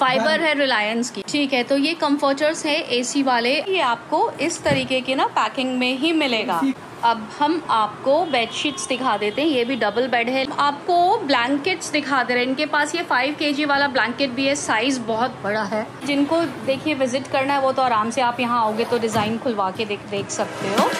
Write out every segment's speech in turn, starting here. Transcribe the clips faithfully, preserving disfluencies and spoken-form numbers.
Fibre है रिलायंस की, ठीक है। तो ये कंफर्टर्स है एसी वाले, ये आपको इस तरीके के ना पैकिंग में ही मिलेगा। अब हम आपको बेडशीट्स दिखा देते हैं, ये भी डबल बेड है। आपको ब्लैंकेट्स दिखा दे रहे हैं, इनके पास ये फाइव केजी वाला ब्लैंकेट भी है, साइज बहुत बड़ा है। जिनको देखिए विजिट करना है वो तो आराम से आप यहाँ आओगे तो डिज़ाइन खुलवा के देख देख सकते हो।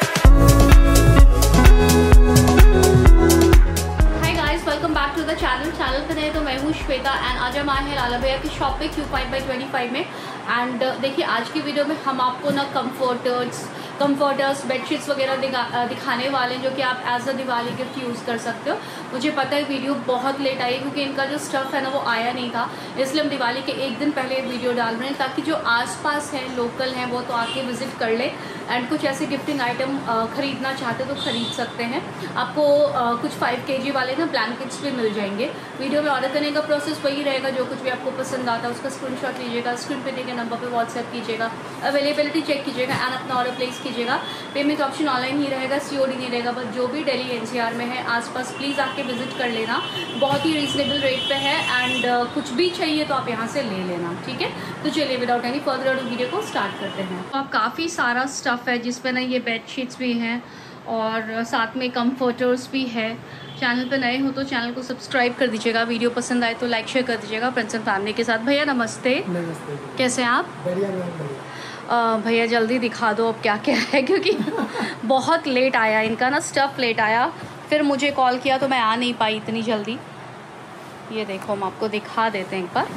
Welcome back to the channel channel पे नए तो मैं हूँ श्वेता एंड आज हम आए हैं लाला भैया की शॉप पे Q five by twenty five में। एंड देखिए आज की वीडियो में हम आपको ना कंफर्टर्स कंफर्टर्स बेडशीट्स वगैरह दिखा, दिखाने वाले हैं जो कि आप as a Diwali gift use कर सकते हो। मुझे पता है वीडियो बहुत लेट आई क्योंकि इनका जो स्टफ़ है ना वो आया नहीं था, इसलिए हम दिवाली के एक दिन पहले वीडियो डाल रहे हैं ताकि जो आसपास हैं लोकल हैं वो तो आके विजिट कर ले एंड कुछ ऐसे गिफ्टिंग आइटम ख़रीदना चाहते तो ख़रीद सकते हैं। आपको आ, कुछ फाइव के जी वाले ना ब्लैंकेट्स भी मिल जाएंगे। वीडियो में ऑर्डर करने का प्रोसेस वही रहेगा, जो कुछ भी आपको पसंद आता है उसका स्क्रीनशॉट लीजिएगा, स्क्रीन पे देखे नंबर पे व्हाट्सएप कीजिएगा, अवेलेबिलिटी चेक कीजिएगा एंड अपना ऑर्डर प्लेस कीजिएगा। पेमेंट ऑप्शन ऑनलाइन ही रहेगा, सीओडी नहीं रहेगा। बस जो भी दिल्ली एनसीआर में है आसपास प्लीज़ आके विजिट कर लेना, बहुत ही रीजनेबल रेट पे है एंड uh, कुछ भी चाहिए तो आप यहाँ से ले लेना, ठीक है। तो चलिए without any further ado video को स्टार्ट करते हैं। तो काफ़ी सारा स्टफ़ है जिसमें ना ये बेडशीट्स भी हैं और साथ में कंफर्टर्स भी है। चैनल पे नए हो तो चैनल को सब्सक्राइब कर दीजिएगा, वीडियो पसंद आए तो लाइक शेयर कर दीजिएगा फ्रेंड्स एंड फैमिली के साथ। भैया नमस्ते। नमस्ते, कैसे हैं आप? बढ़िया बढ़िया। भैया जल्दी दिखा दो अब क्या क्या है, क्योंकि बहुत लेट आया इनका ना स्टफ़, लेट आया, फिर मुझे कॉल किया तो मैं आ नहीं पाई इतनी जल्दी। ये देखो हम आपको दिखा देते हैं एक बार,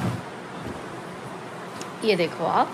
ये देखो आप,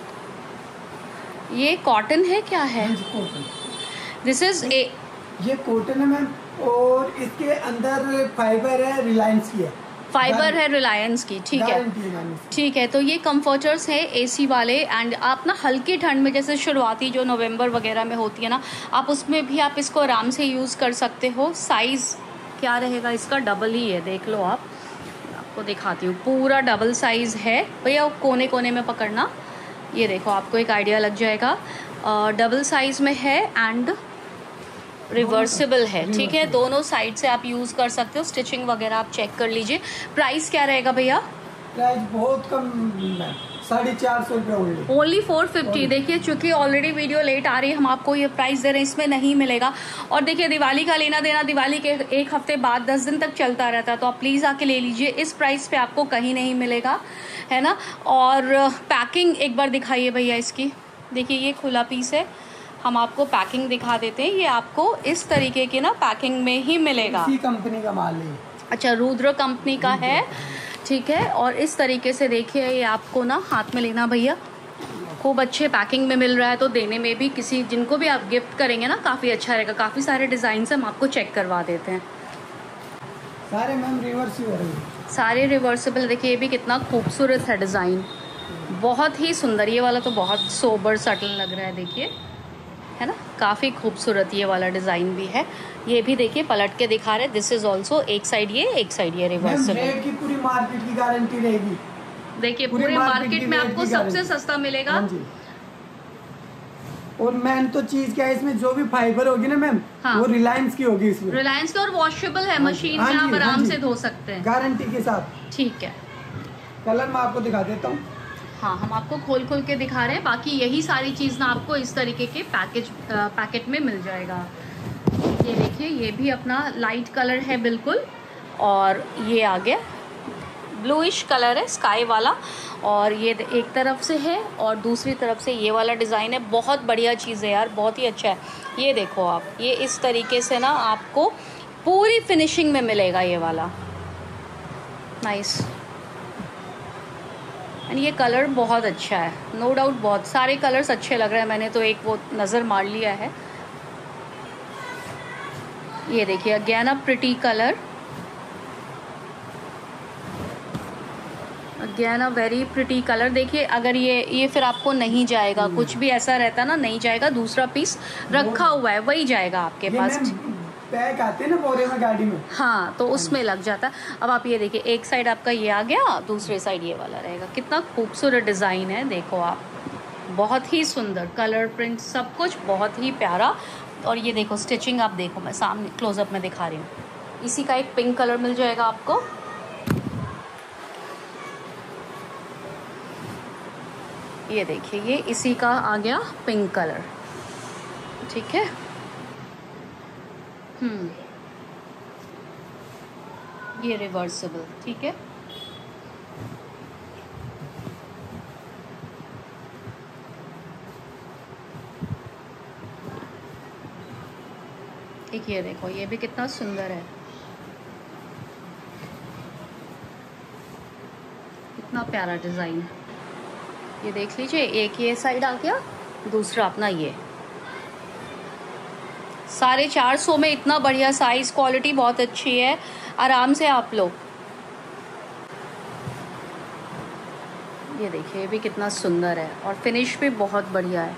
ये कॉटन है क्या है? दिस इज ए ये कॉटन है मैम और इसके अंदर फाइबर है रिलायंस की है, फाइबर है रिलायंस की, ठीक है ठीक है। तो ये कंफर्टर्स है एसी वाले एंड आप ना हल्की ठंड में जैसे शुरुआती जो नवंबर वगैरह में होती है ना, आप उसमें भी आप इसको आराम से यूज़ कर सकते हो। साइज़ क्या रहेगा इसका? डबल ही है, देख लो आप, आपको दिखाती हूँ, पूरा डबल साइज़ है भैया। कोने कोने में पकड़ना, ये देखो आपको एक आइडिया लग जाएगा। डबल साइज़ में है एंड रिवर्सिबल है, ठीक है। दोनों साइड से आप यूज़ कर सकते हो। स्टिचिंग वगैरह आप चेक कर लीजिए। प्राइस क्या रहेगा भैया? प्राइस बहुत कम, साढ़े चार सौ रुपये ओनली फोर फिफ्टी। देखिए चूंकि ऑलरेडी वीडियो लेट आ रही है, हम आपको ये प्राइस दे रहे हैं, इसमें नहीं मिलेगा। और देखिए दिवाली का लेना देना दिवाली के एक हफ्ते बाद दस दिन तक चलता रहता है, तो आप प्लीज़ आके ले लीजिए। इस प्राइस पे आपको कहीं नहीं मिलेगा, है ना। और पैकिंग एक बार दिखाइए भैया इसकी। देखिए ये खुला पीस है, हम आपको पैकिंग दिखा देते हैं। ये आपको इस तरीके की ना पैकिंग में ही मिलेगा। इसी कंपनी का माल है। अच्छा, रुद्र कंपनी का है, ठीक है। और इस तरीके से देखिए ये आपको ना हाथ में लेना भैया, खूब अच्छे पैकिंग में मिल रहा है, तो देने में भी किसी जिनको भी आप गिफ्ट करेंगे ना काफ़ी अच्छा रहेगा। काफ़ी सारे डिज़ाइन हम आपको चेक करवा देते हैं। सारे मैम रिवर्सिबल, सारे रिवर्सिबल। देखिए ये भी कितना खूबसूरत है डिज़ाइन, बहुत ही सुंदर। ये वाला तो बहुत सोबर सटल लग रहा है, देखिए, है ना, काफ़ी खूबसूरत ये वाला डिज़ाइन भी है। ये भी देखिए पलट के दिखा रहे, दिस इज ऑल्सो एक साइड ये एक साइड ये रिवर्सिबल। रेट की पूरी मार्केट की गारंटी रहेगी। देखिए पूरे मार्केट में आपको सबसे सस्ता मिलेगा। हाँ जी। और मैम तो चीज क्या है, इसमें जो भी फाइबर होगी ना मैम, हाँ, वो रिलायंस की होगी इसमें। रिलायंस की और वॉशेबल है, मशीन में आप आराम से धो सकते हैं गारंटी के साथ, ठीक है। कलर मैं आपको दिखा देता हूँ। हाँ हम आपको खोल खोल के दिखा रहे हैं। बाकी यही सारी चीज़ ना आपको इस तरीके के पैकेज पैकेट में मिल जाएगा। ये देखिए ये भी अपना लाइट कलर है बिल्कुल, और ये आ गया ब्लूइश कलर है स्काई वाला, और ये एक तरफ से है और दूसरी तरफ से ये वाला डिज़ाइन है। बहुत बढ़िया चीज़ है यार, बहुत ही अच्छा है। ये देखो आप, ये इस तरीके से ना आपको पूरी फिनिशिंग में मिलेगा ये वाला, नाइस। एंड ये कलर बहुत अच्छा है, नो डाउट बहुत सारे कलर्स अच्छे लग रहे हैं। मैंने तो एक वो नज़र मार लिया है। ये देखिए again a pretty colour, again a very pretty colour. देखिए अगर ये ये फिर आपको नहीं जाएगा, कुछ भी ऐसा रहता ना नहीं जाएगा, दूसरा पीस रखा हुआ है वही जाएगा आपके पास। पैक आते हैं ना बोरे में गाड़ी में, हाँ तो उसमें लग जाता है। अब आप ये देखिए एक साइड आपका ये आ गया, दूसरे साइड ये वाला रहेगा। कितना खूबसूरत डिज़ाइन है, देखो आप, बहुत ही सुंदर कलर प्रिंट, सब कुछ बहुत ही प्यारा। और ये देखो स्टिचिंग आप देखो, मैं सामने क्लोजअप में दिखा रही हूँ। इसी का एक पिंक कलर मिल जाएगा आपको, ये देखिए, ये इसी का आ गया पिंक कलर, ठीक है। हम्म ये रिवर्सिबल, ठीक है। एक ये देखो, ये भी कितना सुंदर है, कितना प्यारा डिज़ाइन। ये देख लीजिए, एक ये साइड आ गया, दूसरा अपना ये। साढ़े चार सौ में इतना बढ़िया साइज, क्वालिटी बहुत अच्छी है, आराम से आप लो। ये देखिए, ये भी कितना सुंदर है और फिनिश भी बहुत बढ़िया है,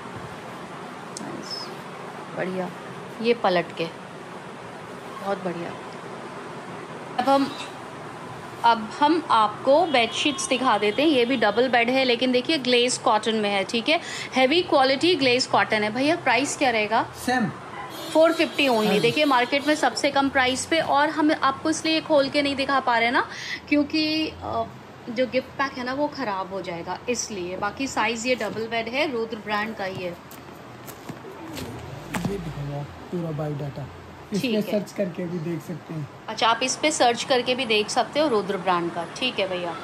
बढ़िया। ये पलट के बहुत बढ़िया। अब हम अब हम आपको बेडशीट्स दिखा देते हैं। ये भी डबल बेड है, लेकिन देखिए ग्लेज कॉटन में है, ठीक है। हैवी क्वालिटी ग्लेज कॉटन है। भैया प्राइस क्या रहेगा? Same four fifty only. देखिए मार्केट में सबसे कम प्राइस पे, और हम आपको इसलिए खोल के नहीं दिखा पा रहे ना, क्योंकि जो गिफ्ट पैक है ना वो ख़राब हो जाएगा, इसलिए। बाकी साइज़ ये डबल बेड है, रुद्र ब्रांड का ही है। ये पूरा बायोडाटा इसमें सर्च करके भी देख सकते हैं। अच्छा, आप इस पे सर्च करके भी देख सकते हो, रुद्र ब्रांड का, ठीक है भैया।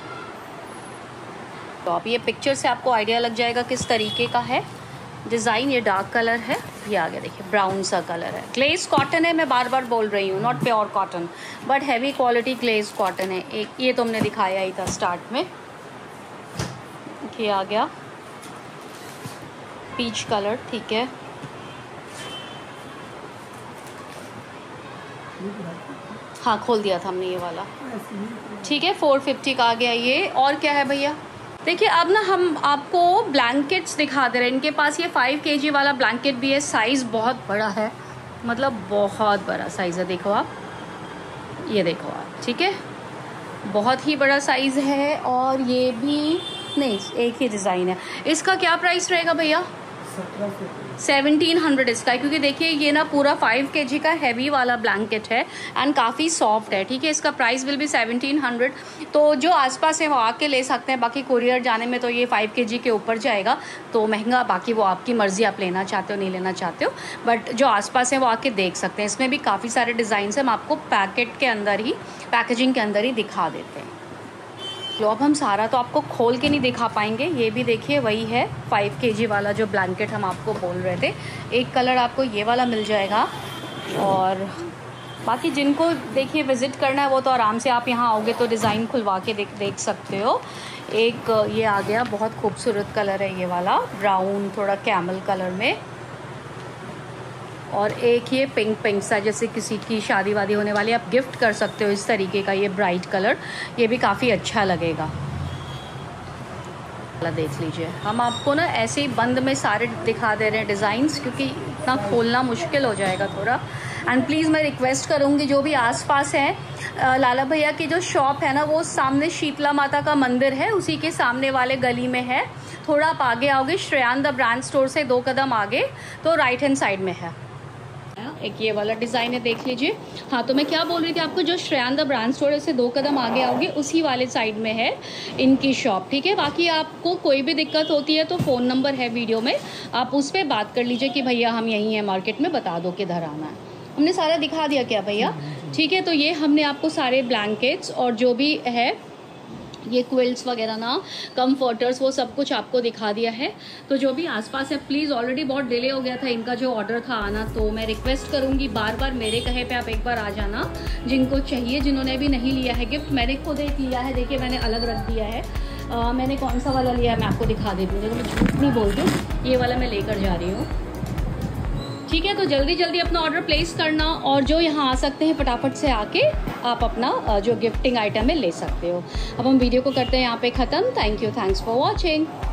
तो आप ये पिक्चर से आपको आइडिया लग जाएगा किस तरीके का है डिज़ाइन। ये डार्क कलर है, ये आ गया देखिए ब्राउन सा कलर है। ग्लेज कॉटन है, मैं बार बार बोल रही हूँ, not pure cotton but heavy quality glaze cotton है। एक ये तो हमने दिखाया ही था स्टार्ट में। ये आ गया पीच कलर, ठीक है। हाँ खोल दिया था हमने ये वाला, ठीक है। फोर फिफ्टी का आ गया ये। और क्या है भैया? देखिए अब ना हम आपको ब्लैंकेट्स दिखा दे रहे हैं। इनके पास ये फाइव केजी वाला ब्लैंकेट भी है, साइज़ बहुत बड़ा है, मतलब बहुत बड़ा साइज़ है। देखो आप, ये देखो आप, ठीक है, बहुत ही बड़ा साइज़ है। और ये भी नहीं, एक ही डिज़ाइन है। इसका क्या प्राइस रहेगा भैया? सेवनटीन हंड्रेड इसका है, क्योंकि देखिए ये ना पूरा फाइव के जी का हैवी वाला ब्लैंकेट है एंड काफ़ी सॉफ्ट है, ठीक है। इसका प्राइस विल भी सेवनटीन हंड्रेड। तो जो आसपास है वो आके ले सकते हैं। बाकी कुरियर जाने में तो ये फाइव के जी के ऊपर जाएगा, तो महंगा। बाकी वो आपकी मर्ज़ी, आप लेना चाहते हो नहीं लेना चाहते हो, बट जो आसपास है वो आके देख सकते हैं। इसमें भी काफ़ी सारे डिज़ाइन हम आपको पैकेट के अंदर ही, पैकेजिंग के अंदर ही दिखा देते हैं। तो अब हम सारा तो आपको खोल के नहीं दिखा पाएंगे। ये भी देखिए वही है फाइव केजी वाला जो ब्लैंकेट हम आपको बोल रहे थे। एक कलर आपको ये वाला मिल जाएगा, और बाकी जिनको देखिए विज़िट करना है वो तो आराम से आप यहाँ आओगे तो डिज़ाइन खुलवा के देख देख सकते हो। एक ये आ गया, बहुत खूबसूरत कलर है ये वाला, ब्राउन थोड़ा कैमल कलर में। और एक ये पिंक पिंक सा, जैसे किसी की शादी वादी होने वाली, आप गिफ्ट कर सकते हो इस तरीके का। ये ब्राइट कलर, ये भी काफ़ी अच्छा लगेगा। देख लीजिए, हम आपको ना ऐसे ही बंद में सारे दिखा दे रहे हैं डिज़ाइंस, क्योंकि इतना खोलना मुश्किल हो जाएगा थोड़ा। एंड प्लीज़ मैं रिक्वेस्ट करूँगी जो भी आसपास हैं, लाला भैया की जो शॉप है ना वो सामने शीतला माता का मंदिर है, उसी के सामने वाले गली में है। थोड़ा आप आगे आओगे, श्रेयान द ब्रांड स्टोर से दो कदम आगे तो राइट हैंड साइड में है। एक ये वाला डिज़ाइन है, देख लीजिए। हाँ, तो मैं क्या बोल रही थी आपको, जो श्रेयान द ब्रांड स्टोर से दो कदम आगे आओगे उसी वाले साइड में है इनकी शॉप, ठीक है। बाकी आपको कोई भी दिक्कत होती है तो फ़ोन नंबर है वीडियो में, आप उस पर बात कर लीजिए कि भैया हम यहीं हैं मार्केट में, बता दो किधर आना है। हमने सारा दिखा दिया क्या भैया? ठीक है, तो ये हमने आपको सारे ब्लैंकेट्स और जो भी है ये क्विल्ट्स वगैरह ना, कंफर्टर्स, वो सब कुछ आपको दिखा दिया है। तो जो भी आसपास है प्लीज़, ऑलरेडी बहुत डिले हो गया था इनका जो ऑर्डर था आना, तो मैं रिक्वेस्ट करूंगी बार बार मेरे कहे पे आप एक बार आ जाना जिनको चाहिए। जिन्होंने भी नहीं लिया है गिफ्ट, मैंने खुद एक लिया है, देखिए मैंने अलग रख दिया है। आ, मैंने कौन सा वाला लिया है मैं आपको दिखा देती हूँ, देखो मैं झूठ नहीं बोलती हूँ, ये वाला मैं लेकर जा रही हूँ, ठीक है। तो जल्दी जल्दी अपना ऑर्डर प्लेस करना, और जो यहाँ आ सकते हैं फटाफट से आके आप अपना जो गिफ्टिंग आइटम है ले सकते हो। अब हम वीडियो को करते हैं यहाँ पे ख़त्म। Thank you, thanks for watching.